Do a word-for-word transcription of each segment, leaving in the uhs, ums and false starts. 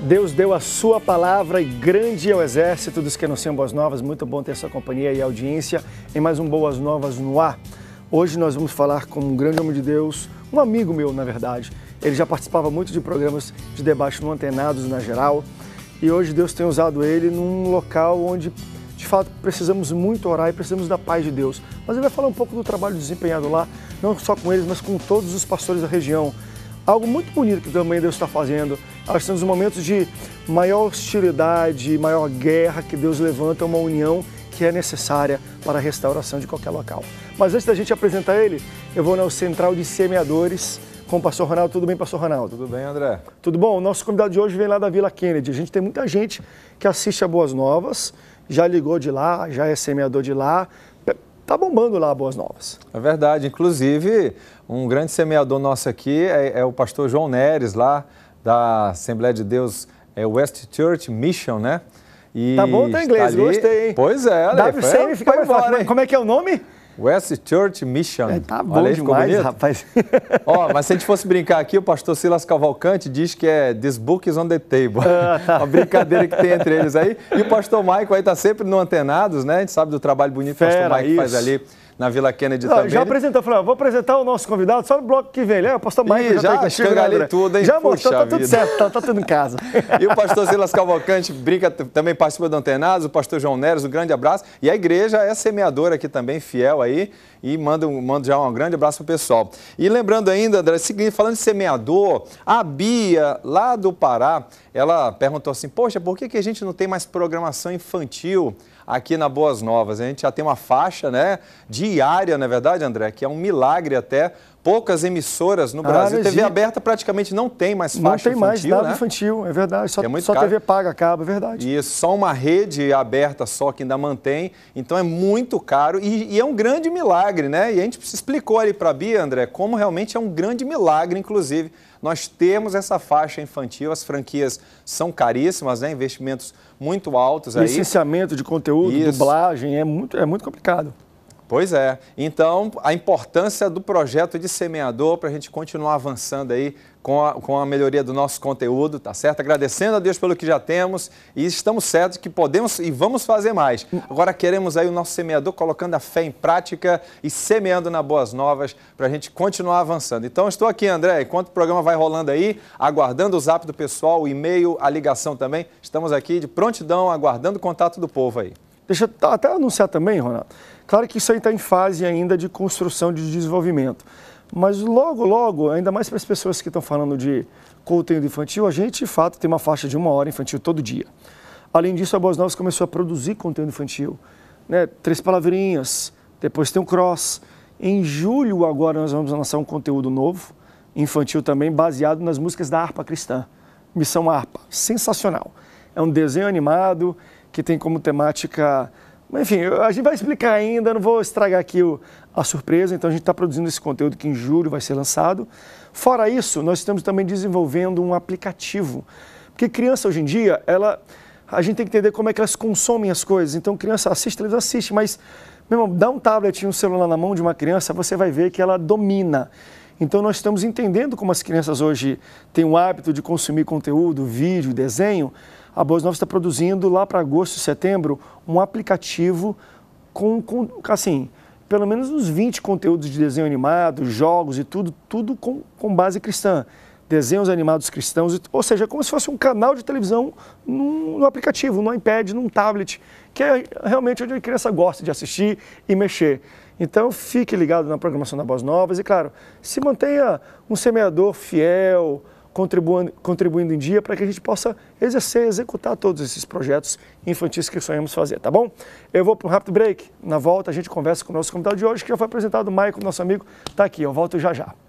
Deus deu a sua palavra e grande é o exército dos que anunciam boas novas. Muito bom ter sua companhia e audiência em mais um Boas Novas no ar. Hoje nós vamos falar com um grande homem de Deus, um amigo meu, na verdade. Ele já participava muito de programas de debate no Antenados, na geral. E hoje Deus tem usado ele num local onde, de fato, precisamos muito orar e precisamos da paz de Deus. Mas ele vai falar um pouco do trabalho desempenhado lá, não só com eles, mas com todos os pastores da região. Algo muito bonito que também Deus está fazendo. Nós temos momentos de maior hostilidade, maior guerra, que Deus levanta uma união que é necessária para a restauração de qualquer local. Mas antes da gente apresentar ele, eu vou na Central de Semeadores com o pastor Ronaldo. Tudo bem, pastor Ronaldo? Tudo bem, André? Tudo bom? O nosso convidado de hoje vem lá da Vila Kennedy. A gente tem muita gente que assiste a Boas Novas, já ligou de lá, já é semeador de lá. Tá bombando lá Boas Novas. É verdade. Inclusive, um grande semeador nosso aqui é, é o pastor João Neres, lá da Assembleia de Deus é, West Church Mission, né? E tá bom, tá em inglês, ali... gostei, hein? Pois é, olha W C M fica mais fácil. Como é que é o nome? West Church Mission. É, tá bom aí, demais, rapaz. Ó, mas se a gente fosse brincar aqui, o pastor Silas Cavalcante diz que é This book is on the table. Ah, tá. Uma brincadeira que tem entre eles aí. E o pastor Maico aí tá sempre no Antenados, né? A gente sabe do trabalho bonito que o pastor Maico faz ali na Vila Kennedy. Não, também. Já apresentou, falei, ó, vou apresentar o nosso convidado só no bloco que vem. Ele é o pastor Maico. Já, já escangalhei tudo, hein? Já mostrou, tá tudo certo, tá, tá tudo em casa. E o pastor Silas Cavalcante brinca, também participa do Antenados, o pastor João Neres, um grande abraço. E a igreja é semeadora aqui também, fiel aí. E mando, mando já um grande abraço para o pessoal. E lembrando ainda, André, seguinte, falando de semeador, a Bia, lá do Pará, ela perguntou assim, poxa, por que, que a gente não tem mais programação infantil aqui na Boas Novas? A gente já tem uma faixa, né, diária, na verdade, André, que é um milagre até. Poucas emissoras no Brasil. Ah, T V aberta praticamente não tem mais faixa infantil, Não tem mais nada né? infantil, é verdade. Só, é só T V paga, acaba, é verdade. Isso, só uma rede aberta só que ainda mantém. Então é muito caro e, e é um grande milagre, né? E a gente explicou ali para a Bia, André, como realmente é um grande milagre, inclusive. Nós temos essa faixa infantil, as franquias são caríssimas, né? Investimentos muito altos aí. Licenciamento de conteúdo, Isso. dublagem, é muito, é muito complicado. Pois é. Então, a importância do projeto de semeador para a gente continuar avançando aí com a, com a melhoria do nosso conteúdo, tá certo? Agradecendo a Deus pelo que já temos e estamos certos que podemos e vamos fazer mais. Agora queremos aí o nosso semeador colocando a fé em prática e semeando na Boas Novas para a gente continuar avançando. Então, estou aqui, André, enquanto o programa vai rolando aí, aguardando o zap do pessoal, o e-mail, a ligação também. Estamos aqui de prontidão, aguardando o contato do povo aí. Deixa eu até anunciar também, Ronaldo. Claro que isso aí está em fase ainda de construção, de desenvolvimento. Mas logo, logo, ainda mais para as pessoas que estão falando de conteúdo infantil, a gente, de fato, tem uma faixa de uma hora infantil todo dia. Além disso, a Boas Novas começou a produzir conteúdo infantil. Né? Três palavrinhas, depois tem o Cross. Em julho, agora, nós vamos lançar um conteúdo novo, infantil também, baseado nas músicas da Harpa Cristã. Missão Harpa, sensacional. É um desenho animado que tem como temática... Enfim, a gente vai explicar ainda, não vou estragar aqui o, a surpresa, então a gente está produzindo esse conteúdo que em julho vai ser lançado. Fora isso, nós estamos também desenvolvendo um aplicativo, porque criança hoje em dia, ela, a gente tem que entender como é que elas consomem as coisas. Então criança assiste, televisão assiste, mas meu irmão, dá um tablet e um celular na mão de uma criança, você vai ver que ela domina. Então nós estamos entendendo como as crianças hoje têm o hábito de consumir conteúdo, vídeo, desenho. A Boas Novas está produzindo lá para agosto e setembro um aplicativo com, com, assim, pelo menos uns vinte conteúdos de desenho animado, jogos e tudo, tudo com, com base cristã. Desenhos animados cristãos, ou seja, como se fosse um canal de televisão no, no aplicativo, no iPad, num tablet, que é realmente onde a criança gosta de assistir e mexer. Então, fique ligado na programação da Boas Novas e, claro, se mantenha um semeador fiel, Contribuindo, contribuindo em dia para que a gente possa exercer, executar todos esses projetos infantis que sonhamos fazer, tá bom? Eu vou para um rápido break, na volta a gente conversa com o nosso convidado de hoje, que já foi apresentado, o Maicon, nosso amigo, está aqui, eu volto já já.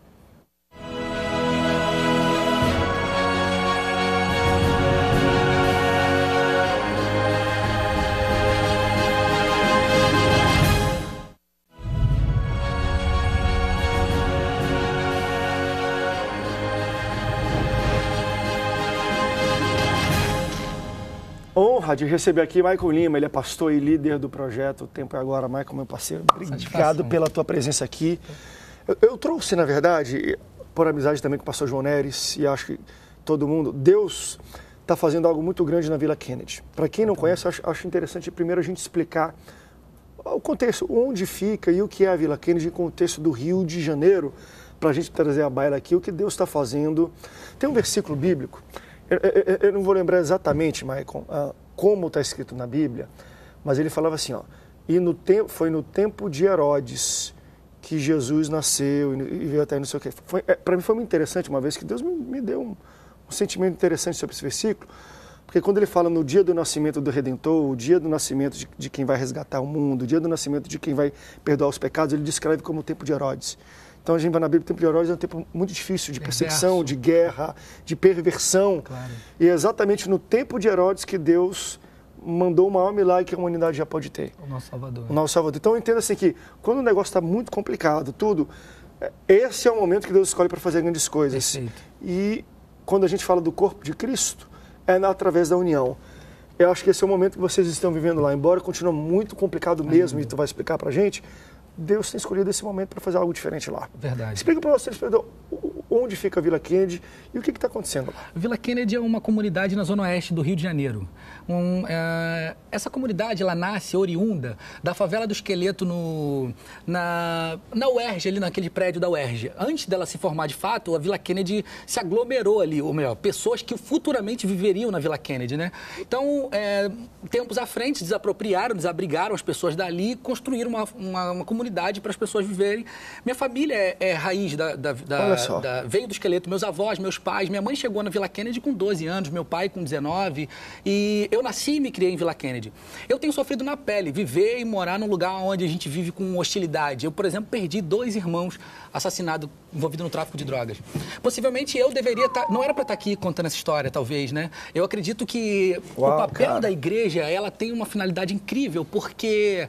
Honra de receber aqui Maicon Lima, ele é pastor e líder do projeto O Tempo é Agora. Maicon, meu parceiro, obrigado pela tua presença aqui. Eu, eu trouxe, na verdade, por amizade também com o pastor João Neres, e acho que todo mundo, Deus está fazendo algo muito grande na Vila Kennedy. Para quem não conhece, acho, acho interessante primeiro a gente explicar o contexto, onde fica e o que é a Vila Kennedy em contexto do Rio de Janeiro, para a gente trazer a baila aqui, o que Deus está fazendo. Tem um versículo bíblico, eu, eu, eu não vou lembrar exatamente, Maicon, uh, como está escrito na Bíblia, mas ele falava assim, ó, e no tempo, foi no tempo de Herodes que Jesus nasceu e veio até não sei o quê. Para mim foi muito interessante uma vez que Deus me, me deu um, um sentimento interessante sobre esse versículo, porque quando ele fala no dia do nascimento do Redentor, o dia do nascimento de, de quem vai resgatar o mundo, o dia do nascimento de quem vai perdoar os pecados, ele descreve como o tempo de Herodes. Então a gente vai na Bíblia, o tempo de Herodes é um tempo muito difícil, de perseguição, de guerra, de perversão. Claro. E é exatamente no tempo de Herodes que Deus mandou o maior milagre que a humanidade já pode ter. O nosso Salvador. O nosso Salvador. Então entenda assim que quando o negócio está muito complicado, tudo, esse é o momento que Deus escolhe para fazer grandes coisas. Perfeito. E quando a gente fala do corpo de Cristo, é através da união. Eu acho que esse é o momento que vocês estão vivendo lá. Embora continue muito complicado mesmo, Ai, e tu vai explicar para a gente, Deus tem escolhido esse momento para fazer algo diferente lá. Verdade. Explica para vocês, Pedro, onde fica a Vila Kennedy e o que está acontecendo lá. Vila Kennedy é uma comunidade na zona oeste do Rio de Janeiro. Um, é, essa comunidade ela nasce oriunda da favela do Esqueleto no, na, na U E R J, ali naquele prédio da U E R J. Antes dela se formar de fato, a Vila Kennedy se aglomerou ali, ou melhor, pessoas que futuramente viveriam na Vila Kennedy, né? Então, é, tempos à frente, desapropriaram, desabrigaram as pessoas dali e construíram uma, uma, uma comunidade para as pessoas viverem. Minha família é, é raiz da, da, da, da... veio do Esqueleto, meus avós, meus pais. Minha mãe chegou na Vila Kennedy com doze anos, meu pai com dezenove. E eu nasci e me criei em Vila Kennedy. Eu tenho sofrido na pele, viver e morar num lugar onde a gente vive com hostilidade. Eu, por exemplo, perdi dois irmãos assassinados envolvidos no tráfico de drogas. Possivelmente eu deveria estar... Não era para estar aqui contando essa história, talvez, né? Eu acredito que Uau, o papel cara. da igreja, ela tem uma finalidade incrível, porque...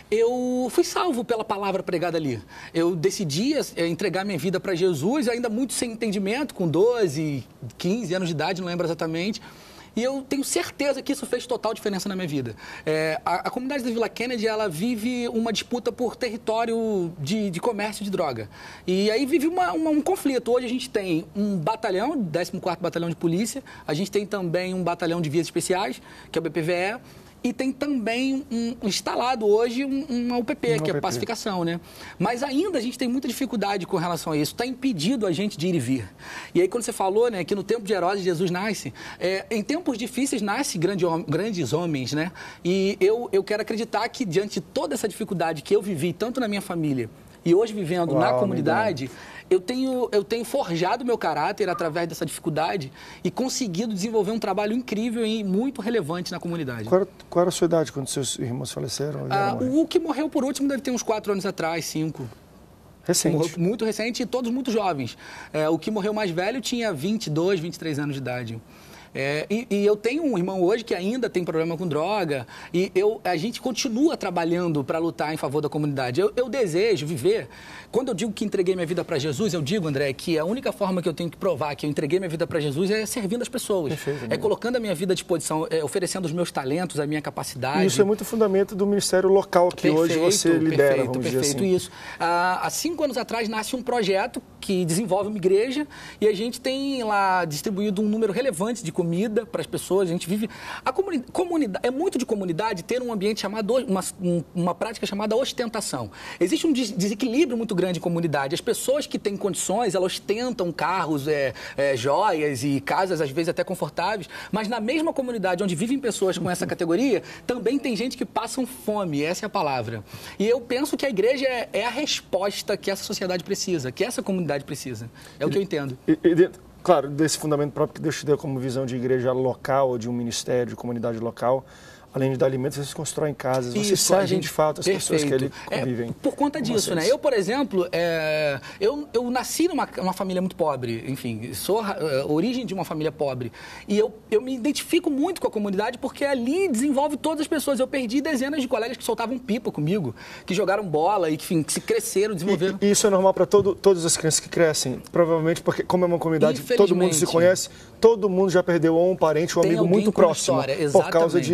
eu fui salvo pela palavra pregada ali. Eu decidi entregar minha vida para Jesus, ainda muito sem entendimento, com doze, quinze anos de idade, não lembro exatamente. E eu tenho certeza que isso fez total diferença na minha vida. É, a, a comunidade da Vila Kennedy, ela vive uma disputa por território de, de comércio de droga. E aí vive uma, uma, um conflito. Hoje a gente tem um batalhão, décimo quarto Batalhão de Polícia, a gente tem também um batalhão de vias especiais, que é o B P V E, e tem também um, instalado hoje um, uma U P P, um que é a pacificação, né? Mas ainda a gente tem muita dificuldade com relação a isso. Está impedido a gente de ir e vir. E aí, quando você falou, né, que no tempo de Herodes Jesus nasce, é, em tempos difíceis nasce grande, grandes homens, né? E eu, eu quero acreditar que, diante de toda essa dificuldade que eu vivi, tanto na minha família e hoje vivendo Uau, na comunidade, eu tenho, eu tenho forjado meu caráter através dessa dificuldade e conseguido desenvolver um trabalho incrível e muito relevante na comunidade. Qual era, qual era a sua idade quando seus irmãos faleceram? Ah, o que morreu por último deve ter uns quatro anos atrás, cinco. Recente. Morreu muito recente e todos muito jovens. É, o que morreu mais velho tinha vinte e dois, vinte e três anos de idade. É, e, e eu tenho um irmão hoje que ainda tem problema com droga e eu, a gente continua trabalhando para lutar em favor da comunidade. Eu, eu desejo viver... Quando eu digo que entreguei minha vida para Jesus, eu digo, André, que a única forma que eu tenho que provar que eu entreguei minha vida para Jesus é servindo as pessoas. Perfeito, é colocando a minha vida à disposição, é oferecendo os meus talentos, a minha capacidade. E isso é muito fundamento do ministério local que perfeito, hoje você lidera, perfeito, vamos perfeito, dizer assim. Isso. Há, há cinco anos atrás nasce um projeto que desenvolve uma igreja e a gente tem lá distribuído um número relevante de comida para as pessoas. A gente vive... A comuni... comunidade... É muito de comunidade ter um ambiente chamado... Uma, um, uma prática chamada ostentação. Existe um des desequilíbrio muito grande em comunidade. As pessoas que têm condições, elas ostentam carros, é, é, joias e casas, às vezes até confortáveis, mas na mesma comunidade onde vivem pessoas com essa categoria, também tem gente que passam fome, essa é a palavra. E eu penso que a igreja é, é a resposta que essa sociedade precisa, que essa comunidade precisa. É o que eu entendo. E, e dentro, claro, desse fundamento próprio que Deus te deu como visão de igreja local, ou de um ministério, de comunidade local, além de dar alimentos, vocês constroem casas, vocês Isso, servem gente, de fato as perfeito. pessoas que ali convivem. É, por conta disso, vocês. né? Eu, por exemplo, é, eu, eu nasci numa uma família muito pobre, enfim, sou é, origem de uma família pobre. E eu, eu me identifico muito com a comunidade porque ali desenvolve todas as pessoas. Eu perdi dezenas de colegas que soltavam pipa comigo, que jogaram bola e que, enfim, que se cresceram, desenvolveram. E, e isso é normal para todas as crianças que crescem? Provavelmente porque, como é uma comunidade que todo mundo se conhece, todo mundo já perdeu um parente, um amigo muito próximo história, por causa de, de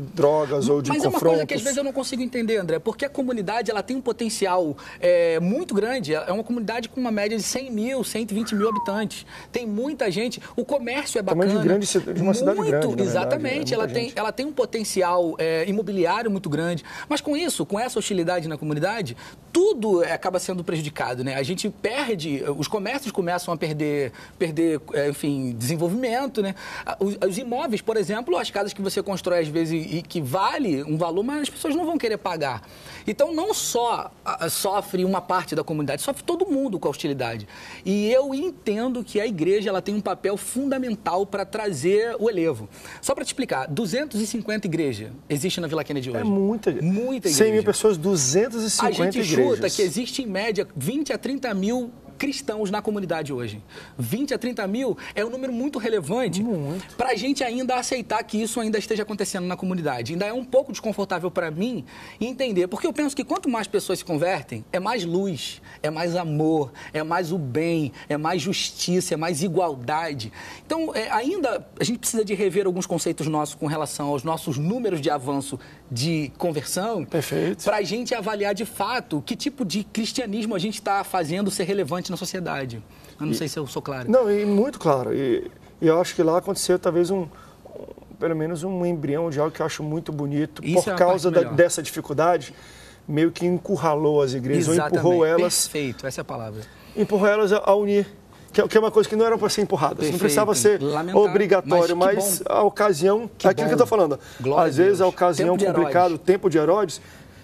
drogas ou de Mas confrontos. é uma coisa que às vezes eu não consigo entender, André, porque a comunidade ela tem um potencial é, muito grande. É uma comunidade com uma média de cem mil, cento e vinte mil habitantes. Tem muita gente. O comércio é bacana. Tamanho de, grande, de uma cidade muito, grande, exatamente. É ela, tem, ela tem um potencial é, imobiliário muito grande. Mas com isso, com essa hostilidade na comunidade, tudo acaba sendo prejudicado, né? A gente perde, os comércios começam a perder, perder enfim, desenvolvimento, né? Os, os imóveis, por exemplo, as casas que você constrói às vezes e que vale um valor, mas as pessoas não vão querer pagar. Então, não só a, a, sofre uma parte da comunidade, sofre todo mundo com a hostilidade. E eu entendo que a igreja ela tem um papel fundamental para trazer o elevo. Só para te explicar, duzentas e cinquenta igrejas existem na Vila Kennedy hoje. É muita, muita igreja. cem mil pessoas, duzentas e cinquenta igrejas. A gente igrejas. chuta que existe, em média, vinte a trinta mil cristãos na comunidade hoje. vinte a trinta mil é um número muito relevante para a gente ainda aceitar que isso ainda esteja acontecendo na comunidade. Ainda é um pouco desconfortável para mim entender, porque eu penso que quanto mais pessoas se convertem, é mais luz, é mais amor, é mais o bem, é mais justiça, é mais igualdade. Então, é, ainda a gente precisa de rever alguns conceitos nossos com relação aos nossos números de avanço de conversão, para a gente avaliar de fato que tipo de cristianismo a gente está fazendo ser relevante na sociedade. Eu não e, sei se eu sou claro. Não, e muito claro. E, e eu acho que lá aconteceu talvez um, um, pelo menos um embrião de algo que eu acho muito bonito. Isso por é causa da, dessa dificuldade, meio que encurralou as igrejas, Exatamente. ou empurrou elas... Perfeito, essa é a palavra. Empurrou elas a, a unir. Que é uma coisa que não era para ser empurrada. Perfeito. Não precisava ser Lamentável, obrigatório, mas, mas a ocasião... Que é aquilo bom. que eu estou falando. Glória Às vezes Deus. a ocasião tempo complicada, o tempo de Herodes...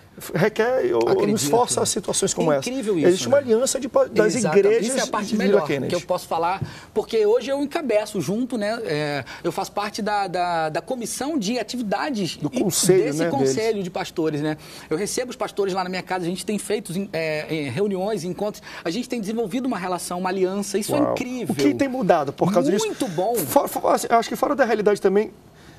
requer ou nos força a situações como é essa. Incrível isso. Existe uma né? aliança de, das Exatamente. igrejas. Isso é a parte de melhor Kennedy. que eu posso falar, porque hoje eu encabeço junto, né? É, eu faço parte da, da, da comissão de atividades do conselho, desse né, conselho deles. de pastores, né? Eu recebo os pastores lá na minha casa, a gente tem feito é, reuniões, encontros, a gente tem desenvolvido uma relação, uma aliança, isso Uau. é incrível. O que tem mudado por causa Muito disso? Muito bom. For, for, assim, acho que fora da realidade também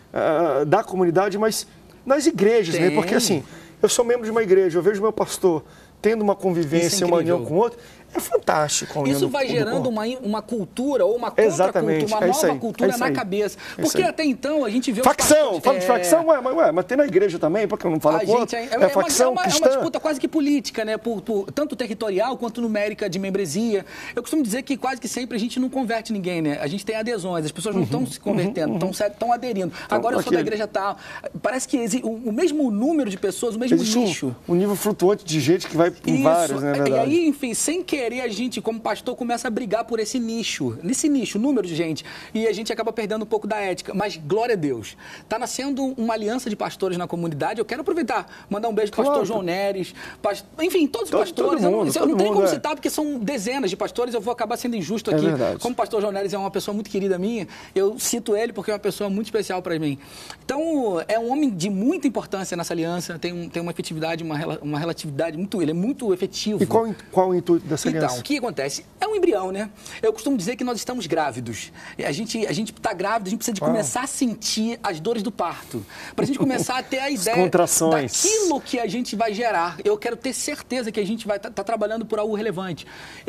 uh, da comunidade, mas nas igrejas, tem. né? Porque assim, eu sou membro de uma igreja, eu vejo meu pastor tendo uma convivência, é uma união com o outro, é fantástico. Isso vai gerando uma, uma cultura ou uma contracultura, uma é nova aí, cultura é na cabeça. É Porque até então a gente vê... Facção! Fala é... de facção, ué, mas, ué, mas tem na igreja também, porque eu não falo com outro. É, é, é, facção uma, é, uma, é uma disputa quase que política, né? Por, por, tanto territorial quanto numérica de membresia. Eu costumo dizer que quase que sempre a gente não converte ninguém, né? A gente tem adesões, as pessoas não estão uhum, se convertendo, estão uhum, uhum. aderindo. Então, agora eu sou da igreja tal. Parece que existe o, o mesmo número de pessoas, o mesmo existe nicho. Um, um nível flutuante de gente que vai em Isso. vários, né? E aí, enfim, sem querer, a gente, como pastor, começa a brigar por esse nicho, nesse nicho, número de gente, e a gente acaba perdendo um pouco da ética. Mas, glória a Deus, está nascendo uma aliança de pastores na comunidade. Eu quero aproveitar, mandar um beijo para o claro. pastor João Neres, past... enfim, todos os todo, pastores. Todo mundo, eu não, eu não tenho como é. citar, porque são dezenas de pastores, eu vou acabar sendo injusto aqui. É como o pastor João Neres é uma pessoa muito querida minha, eu cito ele porque é uma pessoa muito especial para mim. Então, é um homem de muita importância nessa aliança, tem, um, tem uma efetividade, uma, uma relatividade muito, ele é muito efetivo. E qual, qual o intuito dessa aliança? Então, o que acontece? É um embrião, né? Eu costumo dizer que nós estamos grávidos. A gente a gente está grávido, a gente precisa de começar a sentir as dores do parto. Para a gente começar a ter a ideia contrações. daquilo que a gente vai gerar. Eu quero ter certeza que a gente vai estar tá, tá trabalhando por algo relevante.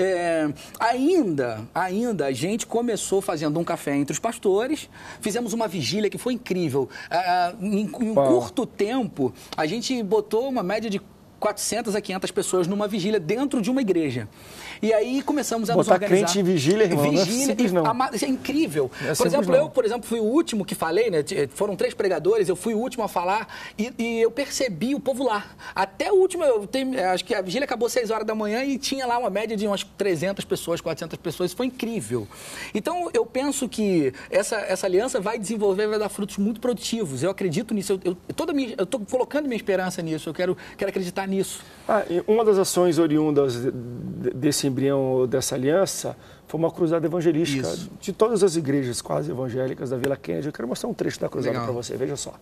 É, ainda, ainda, a gente começou fazendo um café entre os pastores, fizemos uma vigília que foi incrível. Ah, em, em um curto tempo, a gente botou uma média de quatrocentas a quinhentas pessoas numa vigília dentro de uma igreja. E aí começamos a Botar nos organizar. Crente em vigília, irmão, vigília, não é simples, não. A, isso é incrível. É por exemplo, não. eu, por exemplo, fui o último que falei, né? Foram três pregadores, eu fui o último a falar e, e eu percebi o povo lá. Até o último, eu tenho, acho que a vigília acabou às seis horas da manhã e tinha lá uma média de umas trezentas pessoas, quatrocentas pessoas. Isso foi incrível. Então, eu penso que essa, essa aliança vai desenvolver, vai dar frutos muito produtivos. Eu acredito nisso. Eu, eu, toda minha, eu estou colocando minha esperança nisso. Eu quero, quero acreditar nisso. Ah, uma das ações oriundas desse embrião, dessa aliança, foi uma cruzada evangelística Isso. de todas as igrejas quase evangélicas da Vila Kennedy. Eu quero mostrar um trecho da cruzada para você, veja só.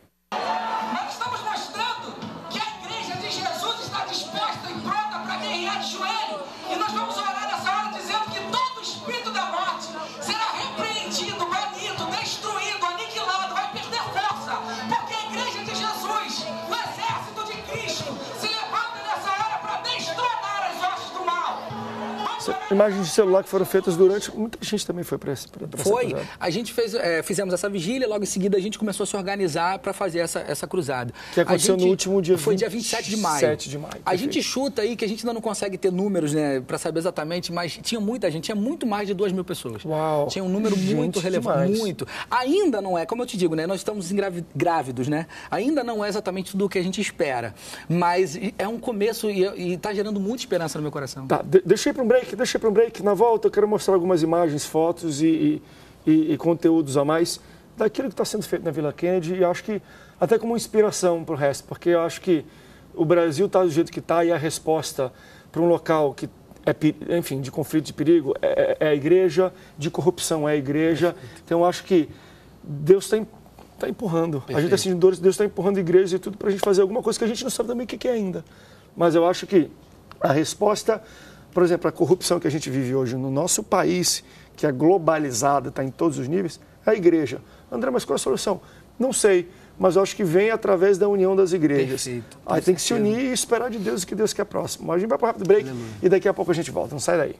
Nós estamos mostrando que a igreja de Jesus está disposta e pronta para guerrear de joelho. E nós vamos orar nessa hora dizendo que todo espírito da morte será repreendido, banido, destruído, aniquilado, vai perder força. Porque a igreja de Jesus, o exército de Cristo, se levanta nessa hora para destronar as hostes do mal. Vamos orar. imagens de celular que foram feitas durante... Muita gente também foi para essa cruzada. Foi. A gente fez, é, fizemos essa vigília, logo em seguida a gente começou a se organizar para fazer essa, essa cruzada. Que aconteceu gente, no último dia... Foi dia vinte e sete de maio. vinte e sete de maio. A gente chuta aí, que a gente ainda não consegue ter números, né, para saber exatamente, mas tinha muita gente, tinha muito mais de duas mil pessoas. Uau. Tinha um número gente, muito relevante, demais. muito. Ainda não é, como eu te digo, né, nós estamos grávidos, né? Ainda não é exatamente tudo o que a gente espera, mas é um começo e está gerando muita esperança no meu coração. Tá, de, deixa eu ir para um break, deixa eu ir para um break. Na volta eu quero mostrar algumas imagens, fotos e, e, e, e conteúdos a mais daquilo que está sendo feito na Vila Kennedy e acho que até como inspiração para o resto, porque eu acho que o Brasil está do jeito que está e a resposta para um local que é, enfim, de conflito, de perigo, é, é a igreja, de corrupção é a igreja. Então eu acho que Deus está tá empurrando. Perfeito. A gente está sentindo dores, Deus está empurrando a igreja e tudo para a gente fazer alguma coisa que a gente não sabe também o que, que é ainda. Mas eu acho que a resposta, por exemplo, a corrupção que a gente vive hoje no nosso país, que é globalizada, está em todos os níveis, é a igreja. André, mas qual é a solução? Não sei, mas eu acho que vem através da união das igrejas. Perfeito. Aí tem que se unir e esperar de Deus o que Deus quer próximo. Mas a gente vai para um rápido break Aleluia. E daqui a pouco a gente volta. Não sai daí.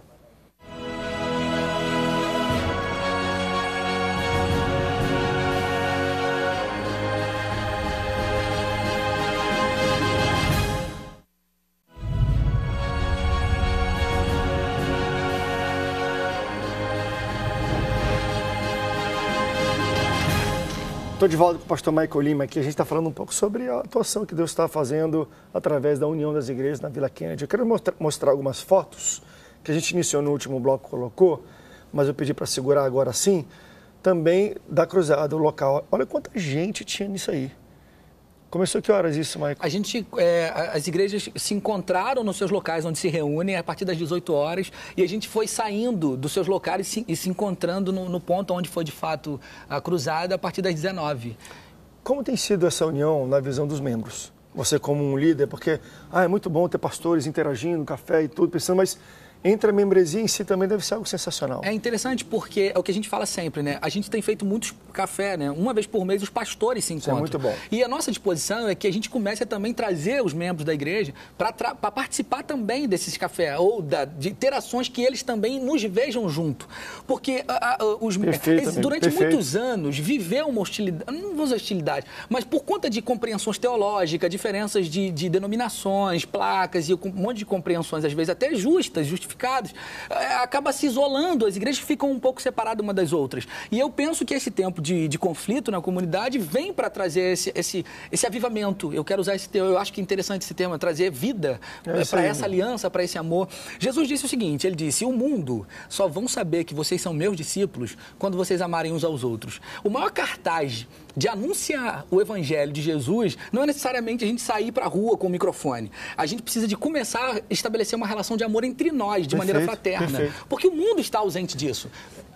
Estou de volta com o pastor Michael Lima aqui. A gente está falando um pouco sobre a atuação que Deus está fazendo através da união das igrejas na Vila Kennedy. Eu quero mostrar, mostrar algumas fotos que a gente iniciou no último bloco, colocou, mas eu pedi para segurar agora sim, também da cruzada, o local. Olha quanta gente tinha nisso aí. Começou que horas isso, Michael? A gente, é, as igrejas se encontraram nos seus locais onde se reúnem a partir das dezoito horas e a gente foi saindo dos seus locais e se, e se encontrando no, no ponto onde foi de fato a cruzada a partir das dezenove. Como tem sido essa união na visão dos membros? Você como um líder, porque ah, é muito bom ter pastores interagindo, café e tudo, pensando, mas entre a membresia em si também deve ser algo sensacional. É interessante porque é o que a gente fala sempre, né? A gente tem feito muitos café, né? Uma vez por mês os pastores se encontram. Isso é muito bom. E a nossa disposição é que a gente comece a também trazer os membros da igreja para participar também desses cafés, ou da, de interações que eles também nos vejam junto. Porque a, a, os, eles, durante perfeito. muitos anos viveu uma hostilidade, não vou usar hostilidade, mas por conta de compreensões teológicas, diferenças de, de denominações, placas e um monte de compreensões, às vezes até justas, justificadas, acaba se isolando, as igrejas ficam um pouco separadas uma das outras. E eu penso que esse tempo de, de conflito na comunidade vem para trazer esse, esse, esse avivamento. Eu quero usar esse termo, eu acho que é interessante esse tema, trazer vida é para essa aliança, para esse amor. Jesus disse o seguinte, ele disse, o mundo só vão saber que vocês são meus discípulos quando vocês amarem uns aos outros. O maior cartaz de anunciar o evangelho de Jesus não é necessariamente a gente sair para a rua com o microfone. A gente precisa de começar a estabelecer uma relação de amor entre nós, de perfeito, maneira fraterna. Perfeito. Porque o mundo está ausente disso.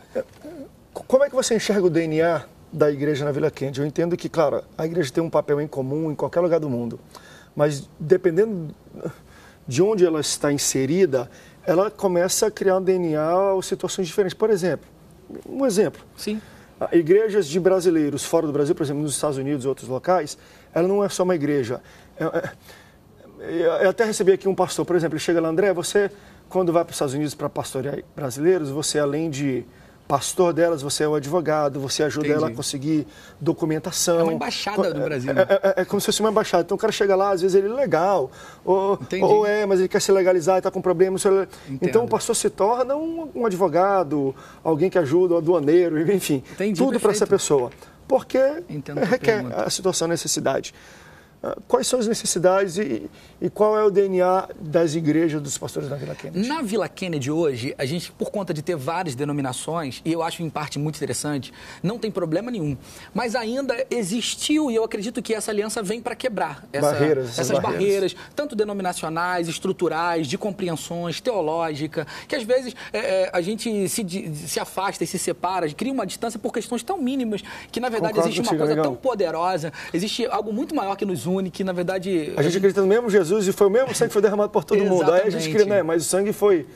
Como é que você enxerga o D N A da igreja na Vila Kennedy? Eu entendo que, claro, a igreja tem um papel em comum em qualquer lugar do mundo, mas dependendo de onde ela está inserida, ela começa a criar um D N A ou situações diferentes. Por exemplo, um exemplo. Sim. Igrejas de brasileiros fora do Brasil, por exemplo, nos Estados Unidos e outros locais, ela não é só uma igreja. Eu até recebi aqui um pastor, por exemplo, ele chega lá, André, você, quando vai para os Estados Unidos para pastorear brasileiros, você, além de pastor delas, você é o advogado, você ajuda Entendi. Ela a conseguir documentação. É uma embaixada do Brasil. É, é, é, é como se fosse uma embaixada. Então o cara chega lá, às vezes ele é legal, ou, ou é, mas ele quer se legalizar e está com problema. Então o pastor se torna um, um advogado, alguém que ajuda, um aduaneiro, enfim, Entendi, tudo para essa pessoa. Porque Entendo requer a situação, a necessidade. Quais são as necessidades e, e qual é o D N A das igrejas dos pastores da Vila Kennedy? Na Vila Kennedy hoje, a gente, por conta de ter várias denominações, e eu acho em parte muito interessante, não tem problema nenhum. Mas ainda existiu, e eu acredito que essa aliança vem para quebrar essa, barreiras, essas, essas barreiras. barreiras, tanto denominacionais, estruturais, de compreensões, teológica, que às vezes é, a gente se, se afasta e se separa, cria uma distância por questões tão mínimas, que na verdade Concordo existe uma contigo, coisa legal. tão poderosa, existe algo muito maior que nos une, que na verdade... A gente acredita no mesmo Jesus e foi o mesmo sangue que foi derramado por todo Exatamente. Mundo. Aí a gente crê, né? Mas o sangue foi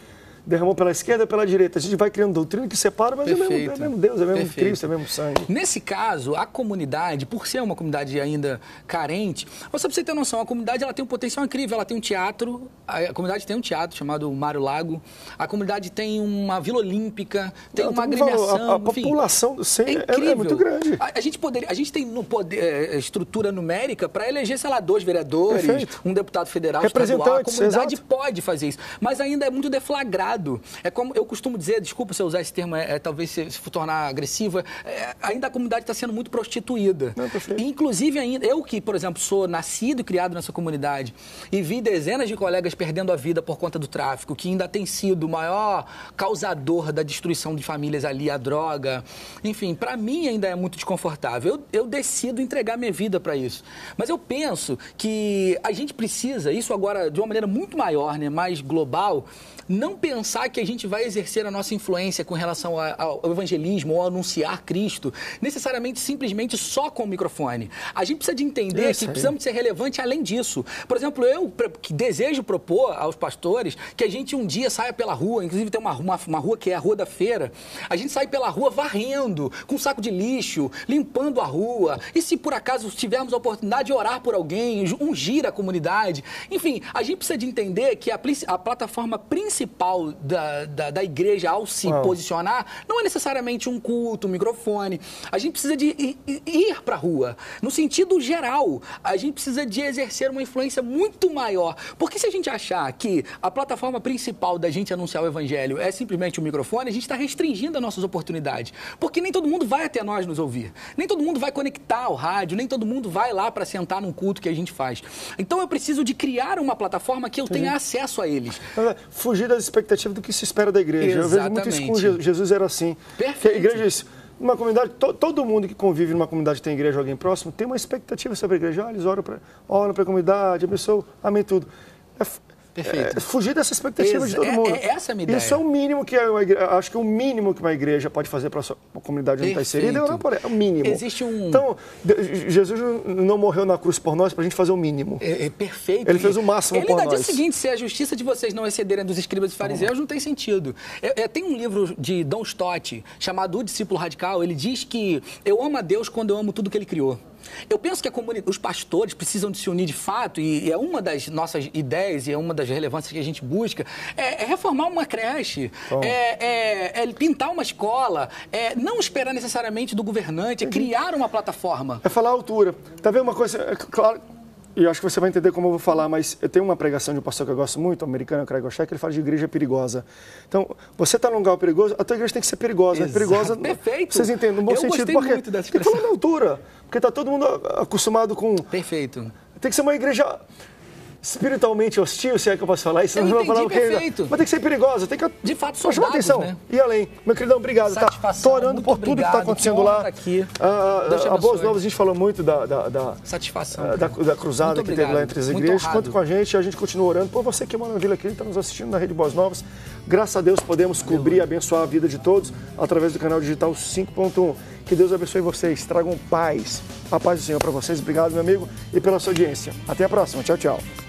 derramou pela esquerda ou pela direita. A gente vai criando doutrina que separa, mas é mesmo, é mesmo Deus, é mesmo Perfeito. Cristo, é mesmo sangue. Nesse caso, a comunidade, por ser uma comunidade ainda carente, só pra você ter noção, a comunidade ela tem um potencial incrível, ela tem um teatro, a comunidade tem um teatro chamado Mário Lago, a comunidade tem uma Vila Olímpica, tem Não, uma falou, agremiação, a, a enfim, população sem, é, é, incrível. é muito grande. A, a gente poderia, a gente tem no poder, é, estrutura numérica para eleger, sei lá, dois vereadores, Perfeito. um deputado federal, estadual, a comunidade exato. pode fazer isso, mas ainda é muito deflagrado. É como eu costumo dizer, desculpa se eu usar esse termo, é, é, talvez se, se tornar agressiva, é, ainda a comunidade está sendo muito prostituída. Não, perfeito. E, inclusive, ainda, eu que, por exemplo, sou nascido e criado nessa comunidade e vi dezenas de colegas perdendo a vida por conta do tráfico, que ainda tem sido o maior causador da destruição de famílias ali, a droga, enfim, para mim ainda é muito desconfortável. Eu, eu decido entregar minha vida para isso. Mas eu penso que a gente precisa, isso agora de uma maneira muito maior, né, mais global, não pensar que a gente vai exercer a nossa influência com relação ao evangelismo ou anunciar Cristo, necessariamente, simplesmente só com o microfone. A gente precisa de entender Isso que aí. precisamos ser relevantes além disso. Por exemplo, eu que desejo propor aos pastores que a gente um dia saia pela rua, inclusive tem uma, uma, uma rua que é a Rua da Feira, a gente sai pela rua varrendo, com um saco de lixo, limpando a rua, e se por acaso tivermos a oportunidade de orar por alguém, ungir a comunidade, enfim, a gente precisa de entender que a, a plataforma principal da, da, da igreja ao se Uau. posicionar não é necessariamente um culto, um microfone, a gente precisa de ir, ir para a rua, no sentido geral, a gente precisa de exercer uma influência muito maior, porque se a gente achar que a plataforma principal da gente anunciar o evangelho é simplesmente o microfone, a gente está restringindo as nossas oportunidades, porque nem todo mundo vai até nós nos ouvir, nem todo mundo vai conectar ao rádio, nem todo mundo vai lá para sentar num culto que a gente faz. Então eu preciso de criar uma plataforma que eu tenha acesso a eles. Fugir das expectativas do que se espera da igreja. Exatamente. Eu vejo muito isso com Jesus. Jesus era assim. Perfeito. Que a igreja é isso. Numa comunidade, to, todo mundo que convive numa comunidade que tem igreja, alguém próximo, tem uma expectativa sobre a igreja. Ah, eles oram para oram a comunidade, abençoam, amém tudo. É, Perfeito. É, fugir dessa expectativa Ex de todo é, mundo. É, essa é a minha ideia. Isso é o mínimo que uma igreja, acho que o mínimo que uma igreja pode fazer para a comunidade onde está inserida é orar por ela. É o mínimo. Existe um... Então, Jesus não morreu na cruz por nós para a gente fazer o mínimo. É, é perfeito. Ele fez o máximo Ele por ainda nós. diz o seguinte, se a justiça de vocês não excederem dos escribas e fariseus, não tem sentido. É, é, tem um livro de Don Stott, chamado O Discípulo Radical, ele diz que eu amo a Deus quando eu amo tudo que ele criou. Eu penso que a comunidade, os pastores precisam de se unir de fato, e, e é uma das nossas ideias e é uma das relevâncias que a gente busca, é, é reformar uma creche, é, é, é pintar uma escola, é não esperar necessariamente do governante, é criar uma plataforma. É falar a altura. Tá vendo uma coisa? É, claro, e eu acho que você vai entender como eu vou falar, mas eu tenho uma pregação de um pastor que eu gosto muito, o americano, Craig Goshek, ele fala de igreja perigosa. Então, você está num lugar perigoso, a tua igreja tem que ser perigosa. Exato. Perigosa, Perfeito. Vocês entendem, no bom eu sentido. Gostei Porque muito dessa tem que falar expressão. da altura, porque está todo mundo acostumado com... Perfeito. Tem que ser uma igreja espiritualmente hostil, se é que eu posso falar isso. Eu não vou entendi, falar perfeito. Mas tem que ser perigosa, tem que... De fato, Pra chamar soldados, atenção. né? E além. Meu queridão, obrigado. Satisfação, Estou orando muito por tudo obrigado, que está acontecendo que honra lá. tá aqui. Ah, Deus te a Boas abençoe. Novas, a gente falou muito da... da, da Satisfação. da, da cruzada Muito que teve lá obrigado. entre as Muito igrejas. honrado. Conta com a gente, a gente continua orando. Por você que mora na Vila aqui, está nos assistindo na Rede Boas Novas. Graças a Deus podemos cobrir e abençoar a vida de todos através do canal digital cinco ponto um. Que Deus abençoe vocês, tragam paz. A paz do Senhor para vocês. Obrigado, meu amigo, e pela sua audiência. Até a próxima. Tchau, tchau.